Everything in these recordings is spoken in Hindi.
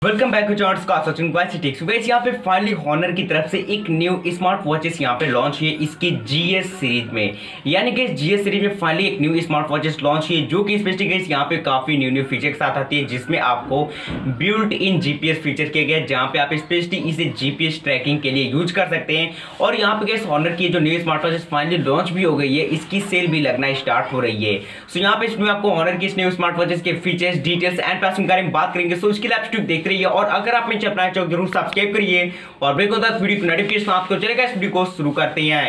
वेलकम बैक टू चॉट्स का सचिन क्वासिटिक्स। वैसे यहाँ पे फाइनली हॉनर की तरफ से एक न्यू स्मार्ट वॉचेस यहाँ पे लॉन्च हुई है इसकी जीएस सीरीज में। यानी कि जीएस सीरीज में फाइनली एक न्यू स्मार्ट वॉचेस लॉन्च हुई है जो कि स्पेशली यहाँ पे काफी न्यू फीचर के साथ आती है, जिसमें आपको बिल्ट इन जीपीएस फीचर किया गया है, जहाँ पे आप स्पेशली इसे जीपीएस ट्रैकिंग के लिए यूज कर सकते हैं। और यहाँ पे हॉनर की जो new smart watches finally launch भी हो गई है, इसकी सेल भी लगना स्टार्ट हो रही है। सो यहाँ पे इसमें आपको हॉनर की इस न्यू स्मार्ट वॉचेस के फीचर्स, डिटेल्स एंड प्राइसिंग के बारे में बात करेंगे। सो इसके लिए आप देख रही है, और अगर आप नीचे अपना चैनल जरूर सब्सक्राइब करिए और ब्रेक होता है वीडियो की नोटिफिकेशन आपको चलेगा। इस वीडियो को शुरू करते हैं।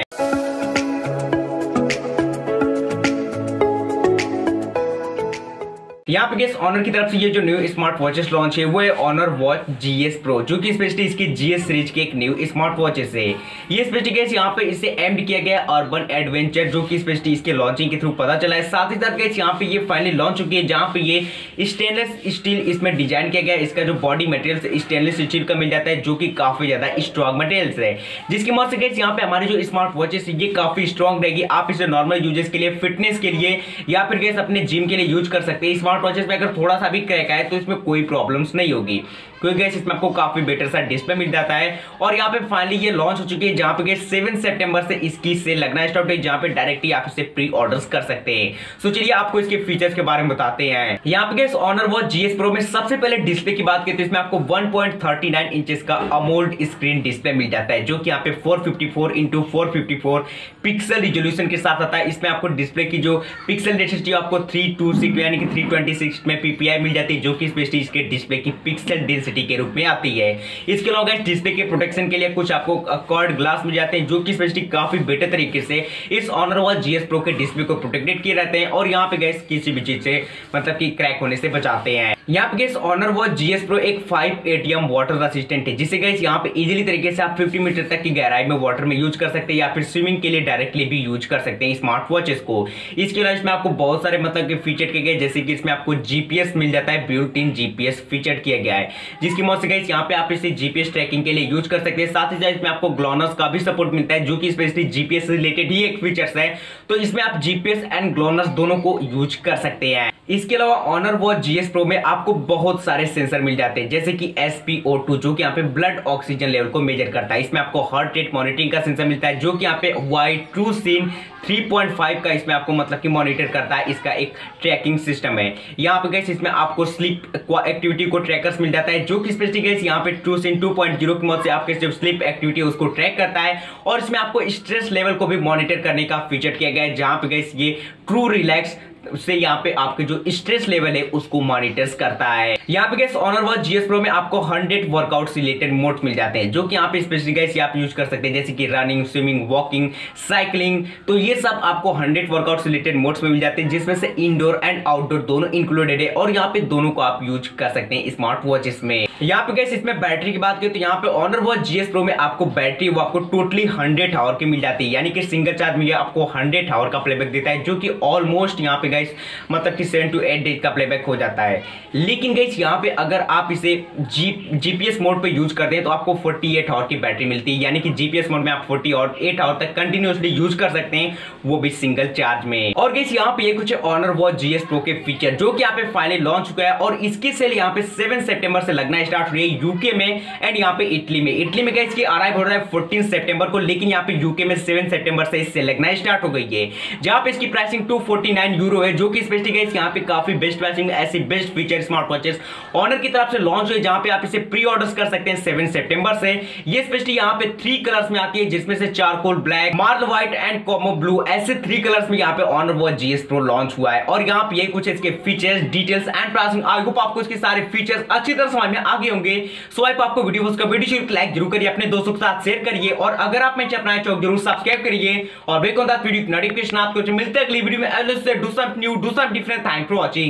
यहाँ पे ऑनर की तरफ से ये जो न्यू स्मार्ट वॉचेस लॉन्च है वो है ऑनर वॉच जीएस प्रो, जो कि स्पेशली इसकी जीएस सीरीज की एक न्यू स्मार्ट वॉचेस है। ये स्पेशली यहाँ पे इसे एम्ड किया गया अर्बन एडवेंचर, जो कि स्पेशली इसके लॉन्चिंग के थ्रू पता चला है। साथ ही साथ यहाँ पे ये फाइनली लॉन्च चुकी है, जहाँ पे ये स्टेनलेस स्टील इसमें डिजाइन किया गया है। इसका जो बॉडी मटेरियल स्टेनलेस स्टील का मिल जाता है, जो कि काफी ज्यादा स्ट्रॉन्ग मटेरियल है, जिसकी मदद से यहाँ पे हमारी जो स्मार्ट वॉचेस ये काफी स्ट्रॉन्ग रहेगी। आप इसे नॉर्मल यूजेस के लिए, फिटनेस के लिए या फिर अपने जिम के लिए यूज कर सकते हैं। स्मार्ट वॉचेस में अगर थोड़ा सा भी क्रैक आए तो इसमें कोई प्रॉब्लम्स नहीं होगी, क्योंकि गैस इसमें आपको काफी बेटर सा डिस्प्ले मिल जाता है। और यहाँ पे फाइनली ये लॉन्च हो चुकी है, जहाँ पे 7 सितंबर से इसकी सेल लगना स्टार्ट हुई, जहाँ पे डायरेक्टली आप इसे प्री ऑर्डर्स कर सकते हैं। सो चलिए आपको इसके फीचर्स के बारे में बताते हैं। यहाँ पे guys Honor watch GS pro में सबसे पहले डिस्प्ले की बात करते हैं, इसमें आपको 1.39 इंचेस का अमोल्ड स्क्रीन डिस्प्ले मिल जाता है, जो कि यहाँ पे 454x454 पिक्सल रिजोल्यूशन के साथ आता है। इसमें आपको डिस्प्ले की जो पिक्सल डेंसिटी आपको 326 यानी कि 326 में पीपीआई मिल जाती है, जो कि स्पेशली इसके डिस्प्ले की पिक्सल डेंसिटी के रूप में आती है। इसके अलावा डिस्प्ले के प्रोटेक्शन के लिए कुछ आपको कर्व्ड ग्लास मिल जाते हैं, जो कि स्पेशली काफी बेटर तरीके से इस ऑनर वॉच जीएस प्रो के डिस्प्ले को प्रोटेक्टेड किए रहते हैं, और यहाँ पे गैस किसी भी चीज से मतलब कि क्रैक होने से बचाते हैं। यहाँ पे guys Honor watch GS pro एक 5 ATM वाटर असिस्टेंट है, जिसे गैस यहाँ पे इजीली तरीके से आप 50 मीटर तक की गहराई में वाटर में यूज कर सकते हैं, या फिर स्विमिंग के लिए डायरेक्टली भी यूज कर सकते हैं स्मार्ट वॉचेस को। इसके अलावा इसमें आपको बहुत सारे मतलब कि फीचर किए गए, जैसे कि इसमें आपको जीपीएस मिल जाता है, बिल्ट इन जीपीएस फीचर किया गया है, जिसकी मदद से गाइस यहाँ पे आप इसे जीपीएस ट्रैकिंग के लिए यूज कर सकते हैं। साथ ही साथ इसमें आपको ग्लोनस का भी सपोर्ट मिलता है, जो कि स्पेशली जीपीएस से रिलेटेड ही एक फीचर्स है, तो इसमें आप जीपीएस एंड ग्लोनस दोनों को यूज कर सकते हैं। इसके अलावा ऑनर वॉच जीएस प्रो में आपको बहुत सारे सेंसर मिल जाते हैं, जैसे कि SpO2, जो कि यहाँ पे ब्लड ऑक्सीजन लेवल को मेजर करता है। इसमें आपको हार्ट रेट मॉनिटरिंग का सेंसर मिलता है, जो कि यहाँ पे Y2SIM 3.5 का इसमें आपको मतलब कि मॉनिटर करता है। इसका एक ट्रैकिंग सिस्टम है। यहाँ पे गैस इसमें आपको स्लीप एक्टिविटी को ट्रैकर्स मिल जाता है, जो कि स्पेशली गैस यहाँ पे 2SIM 2.0 की मदद से आपके जो स्लीप एक्टिविटी है उसको ट्रैक करता है। और इसमें आपको स्ट्रेस लेवल को भी मॉनिटर करने का फीचर किया गया है, जहाँ पे गैस ये ट्रू रिलैक्स से यहाँ पे आपके जो स्ट्रेस लेवल है उसको मॉनिटर्स करता है। यहाँ पे guys Honor watch GS pro में आपको 100 वर्कआउट रिलेटेड मोड्स मिल जाते हैं, जो कि यहाँ पे स्पेशली गैस आप यूज कर सकते हैं, जैसे कि रनिंग, स्विमिंग, वॉकिंग, साइकिलिंग। तो ये सब आपको 100 वर्कआउट रिलेटेड मोड्स में मिल जाते हैं, जिसमें से इंडोर एंड आउटडोर दोनों इंक्लूडेड है, और यहाँ पे दोनों को आप यूज कर सकते हैं स्मार्ट वॉचेस में। यहाँ पे गैस इसमें बैटरी की बात करें तो यहाँ पे ऑनर वॉच जीएस प्रो में आपको बैटरी वो आपको टोटली 100 आवर की मिल जाती है, यानी कि सिंगल चार्ज में ये आपको 100 आवर का प्लेबैक देता है, जो कि ऑलमोस्ट यहाँ पे गैस मतलब कि 7 to 8 डेज का प्लेबैक हो जाता है। लेकिन गाइस यहाँ पे अगर आप इसे जीपीएस मोड पे यूज करते हैं तो आपको 48 आवर की बैटरी मिलती है, यानी कि जीपीएस मोड में आप 48 आवर तक कंटिन्यूअसली यूज कर सकते हैं, वो भी सिंगल चार्ज में। और गाइस यहाँ पे ये कुछ ऑनर वॉच जीएस प्रो के फीचर, जो कि यहाँ पे फाइनली लॉन्च चुका है, और इसकी सेल यहाँ पे 7 सितंबर से लगना स्टार्ट हुई है यूके में एंड यहाँ पे इटली में। इटली में गाइस की अराइव हो रहा है 14 सितंबर को, लेकिन यहाँ पे यूके में 7 सितंबर से इससे लगना स्टार्ट हो गई है, जहाँ पे इसकी प्राइसिंग 249 यूरो है, जो कि स्पेशली यहाँ पे काफी बेस्ट प्राइसिंग ऐसी best feature smart watches Honor की तरफ से लॉन्च हुई, जहां पे आप इसे प्री ऑर्डर्स कर सकते हैं 7 सितंबर से। ये स्पेशली यहाँ पे 3 कलर्स में आती है, जिसमें से charcoal black, marl white and camo blue, ऐसे 3 कलर्स में यहाँ पे Honor watch GS pro launch हुआ है। और यहाँ पे ये कुछ इसके features, details and pricing, I hope आपको इसके सारे फीचर्स अच्छी तरह समझ में आ गए होंगे। सो आई आपको वीडियो लाइक जरूर करिए, अपने दोस्तों के साथ शेयर करिए, और अगर आप मेरे चैनल चौक जरूर सब्सक्राइब करिए और बेल आइकन वीडियो नोटिफिकेशन आपको मिलते हैं अगली वीडियो में। Do some new, do some different. Thanks for watching.